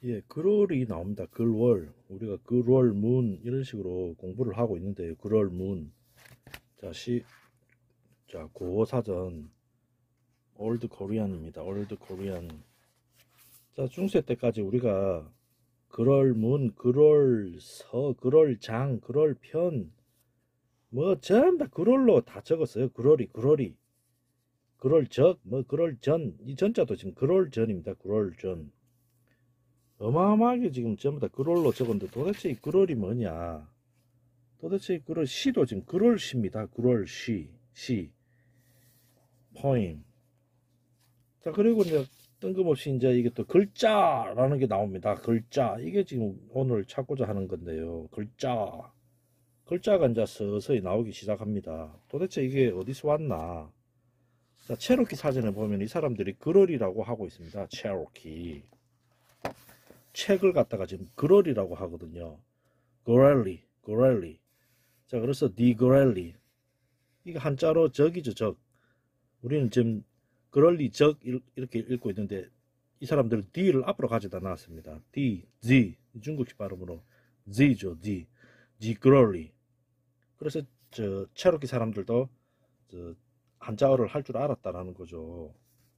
예, 글월이 나옵니다. 글월. 우리가 글월 문 이런 식으로 공부를 하고 있는데요. 글월 문. 자, 자, 고어사전 올드 코리안입니다. 올드 코리안. 자, 중세 때까지 우리가 글월 문, 글월 서, 글월 장, 글월 편, 뭐 전부 다 글월로 다 적었어요. 글월이. 글월 적, 뭐 글월 전. 이 전자도 지금 글월 전입니다. 글월 전. 어마어마하게 지금 전부 다 글월로 적었는데 도대체 이 글월이 뭐냐? 도대체 이 글월 시도 지금 글월 시입니다. 글월 시, 포임. 자, 그리고 이제 뜬금없이 이제 이게 또 글자라는 게 나옵니다. 글자. 이게 지금 오늘 찾고자 하는 건데요. 글자. 글자가 이제 서서히 나오기 시작합니다. 도대체 이게 어디서 왔나? 자, 체로키 사전에 보면 이 사람들이 글월이라고 하고 있습니다. 체로키. 책을 갖다가 지금 글월이라고 하거든요. 고렐리. 자, 그래서 디고렐리. 이게 한자로 적이죠, 적. 우리는 지금 그럴리 적 이렇게 읽고 있는데 이 사람들은 D를 앞으로 가져다 놨습니다. Z 중국식 발음으로 Z죠, D 그럴리. 그래서 저 체로키 사람들도 저 한자어를 할 줄 알았다라는 거죠.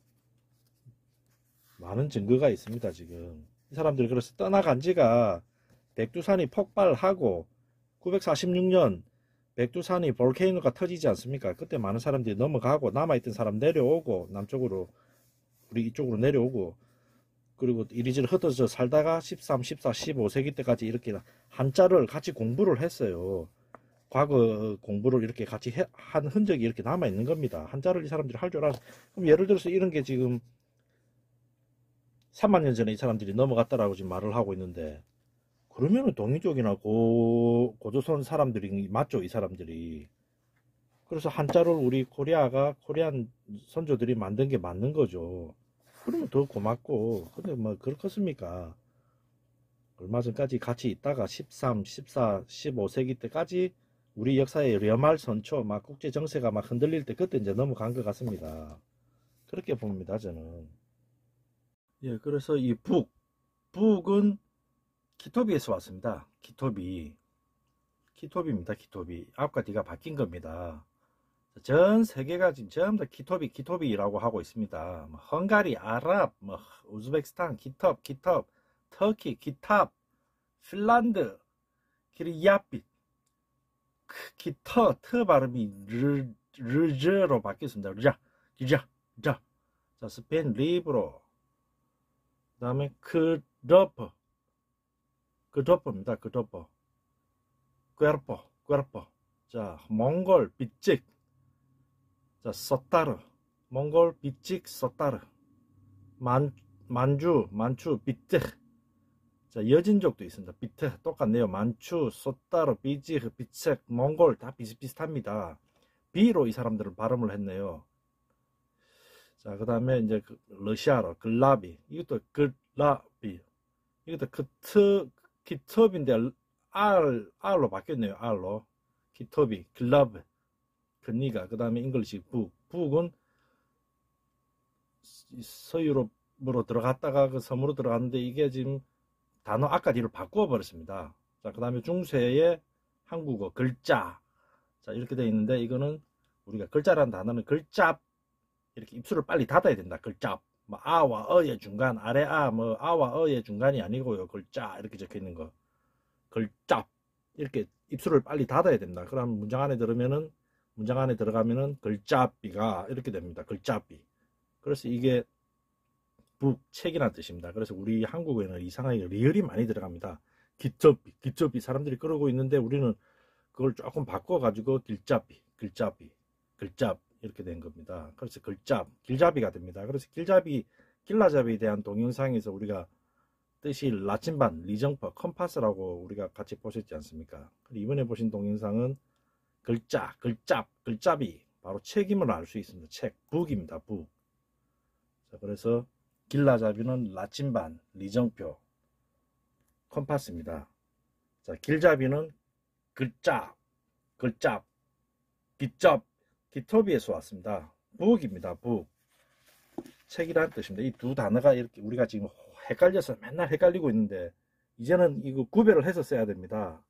많은 증거가 있습니다, 지금. 이 사람들이 그래서 떠나간 지가 백두산이 폭발하고 946년 백두산이 볼케이노가 터지지 않습니까? 그때 많은 사람들이 넘어가고 남아있던 사람 내려오고 남쪽으로 우리 이쪽으로 내려오고 그리고 이리저리 흩어져 살다가 13, 14, 15세기 때까지 이렇게 한자를 같이 공부를 했어요. 과거 공부를 이렇게 같이 한 흔적이 이렇게 남아있는 겁니다. 한자를 이 사람들이 할 줄 알아서. 그럼 예를 들어서 이런 게 지금 3만 년 전에 이 사람들이 넘어갔다라고 지금 말을 하고 있는데 그러면은 동이족이나 고조선 사람들이 맞죠, 이 사람들이. 그래서 한자를 우리 코리안 선조들이 만든 게 맞는 거죠. 그러면 더 고맙고. 근데 뭐 그렇겠습니까? 얼마 전까지 같이 있다가 13, 14, 15세기 때까지 우리 역사의 려말 선초 막 국제 정세가 막 흔들릴 때 그때 이제 넘어간 것 같습니다. 그렇게 봅니다, 저는. 예, 그래서 이 북은 키토비에서 왔습니다. 키토비입니다. 키토비. 앞과 뒤가 바뀐 겁니다. 전 세계가 지금 전부 다 키토비라고 하고 있습니다. 뭐 헝가리, 아랍, 뭐 우즈베키스탄, 키톱, 터키, 키탑, 핀란드, 키리야빛, 터 발음이 르저로 바뀌었습니다. 르자. 자, 스페인 리브로, 그 다음에 그도퍼입니다. 그도퍼. 꿰르포. 자, 몽골 빗직. 자, 소따르. 몽골 빗직 소따르. 만추 비트. 자, 여진족도 있습니다. 비트 똑같네요. 만추, 소따르, 비직, 비책, 몽골 다 비슷비슷합니다. 비로 이 사람들은 발음을 했네요. 자, 그 다음에 이제 러시아로 글라비. 이것도 글라비. 이것도 키톱인데 R로 바뀌었네요. R로. 키톱이, 글러브, 근니가. 그 다음에 잉글리시 북은 서유럽으로 들어갔다가 그 섬으로 들어갔는데 이게 지금 단어 아까 뒤로 바꾸어 버렸습니다. 자, 그 다음에 중세의 한국어 글자. 자, 이렇게 되어 있는데 이거는 우리가 글자라는 단어는 글잡. 이렇게 입술을 빨리 닫아야 된다. 글잡. 뭐 아와 어의 중간, 아래 뭐 아와 어의 중간이 아니고요. 글자 이렇게 적혀 있는 거. 글잡. 이렇게 입술을 빨리 닫아야 됩니다. 그럼 문장 안에 들어가면은 글잡비가 이렇게 됩니다. 글잡비. 그래서 이게 책이라는 뜻입니다. 그래서 우리 한국어에는 이상하게 리을이 많이 들어갑니다. 기첩비 사람들이 그러고 있는데 우리는 그걸 조금 바꿔가지고 글잡 이렇게 된 겁니다. 그래서 길잡이가 됩니다. 그래서 길라잡이에 대한 동영상에서 우리가 뜻이 라친반, 리정퍼, 컴파스라고 우리가 같이 보셨지 않습니까? 이번에 보신 동영상은 글잡이, 바로 책임을 알 수 있습니다. 북입니다. 북. 자, 그래서 길라잡이는 라친반, 리정표, 컴파스입니다. 자, 길잡이는 글잡, 기톱에서 왔습니다. 북입니다. 북. 책이라는 뜻입니다. 이 두 단어가 이렇게 우리가 지금 헷갈려서 맨날 헷갈리고 있는데 이제는 이거 구별을 해서 써야 됩니다.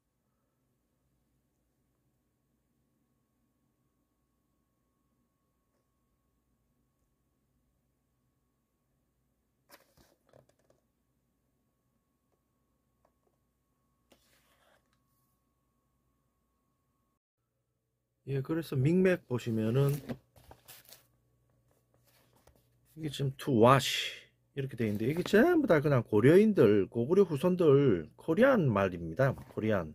예, 그래서 밍맥 보시면은 이게 지금 to wash 이렇게 되어 있는데 이게 전부 다 그냥 고려인들, 고구려 후손들 코리안 말입니다. 코리안.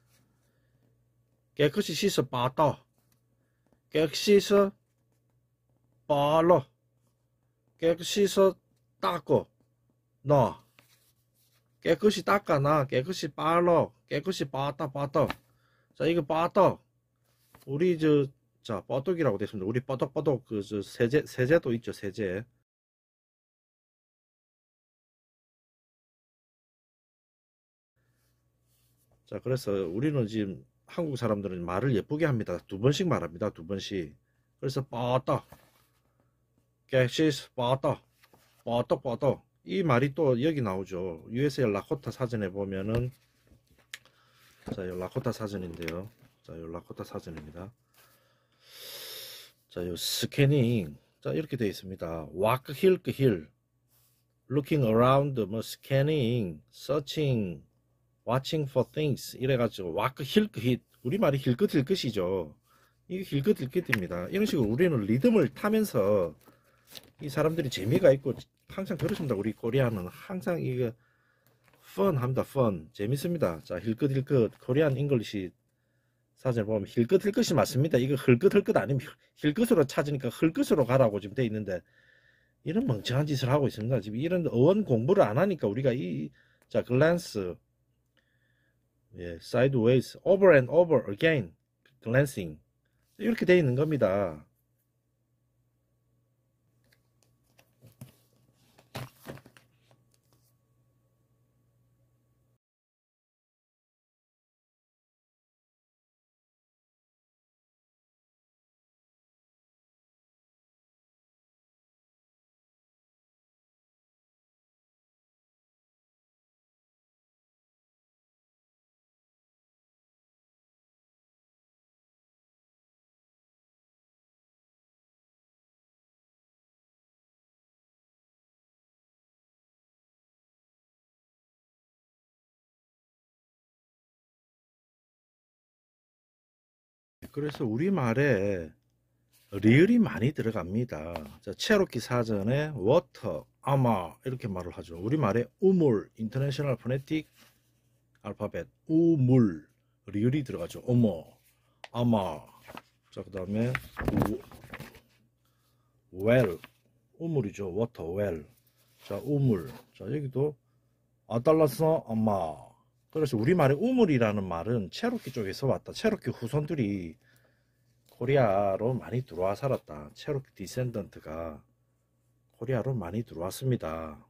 깨끗이 씻어 빠다, 깨끗이 씻어 빨러, 깨끗이 씻어 닦고 너, 깨끗이 닦아 나, 깨끗이 빨러, 깨끗이 빠다 빠다. 자, 이거 빠다 우리 자 뻐덕이라고 됐습니다. 우리 뻐덕뻐덕 그 세제도 있죠, 세제. 자, 그래서 우리는 지금 한국 사람들은 말을 예쁘게 합니다. 두 번씩 말합니다. 두 번씩. 그래서 뻐덕, 깨끗이 빠다, 뻐덕 뻐덕. 이 말이 또 여기 나오죠. USA 라코타 사전에 보면은, 자, 이 라코타 사전인데요. 자, 이 라코타 사전입니다. 자, 이 스캐닝. 자, 이렇게 되어 있습니다. walk hill, hill, looking around, 뭐 scanning, searching, watching for things 이래가지고 walk hill, hill. 우리말이 힐끗 힐끗이죠. 이게 힐끗 힐끗입니다. 이런 식으로 우리는 리듬을 타면서 이 사람들이 재미가 있고 항상 그렇습니다. 우리 코리아는 항상 이거 fun 합니다. fun 재밌습니다. 자, 힐끗 힐끗 코리안 잉글리시 사전을 보면 힐끗 힐끗이 맞습니다. 이거 힐끗 힐끗 아니면 힐끗으로 찾으니까 힐끗으로 가라고 지금 돼 있는데 이런 멍청한 짓을 하고 있습니다. 지금 이런 어원 공부를 안 하니까 우리가 자, glance, 예, sideways, over and over again, glancing 이렇게 돼 있는 겁니다. 그래서 우리말에 리을이 많이 들어갑니다. 자, 체로키 사전에 water, 아마 이렇게 말을 하죠. 우리말에 우물, 인터내셔널 포네틱 알파벳, 우물, 리을이 들어가죠. 어머, 아마. 자, 그 다음에 well, 우물이죠. water, well. 자, 우물. 자, 여기도 아달라서 아마. 그래서 우리말에 우물이라는 말은 체로키 쪽에서 왔다. 체로키 후손들이 코리아로 많이 들어와 살았다. 체로키 디센던트가 코리아로 많이 들어왔습니다.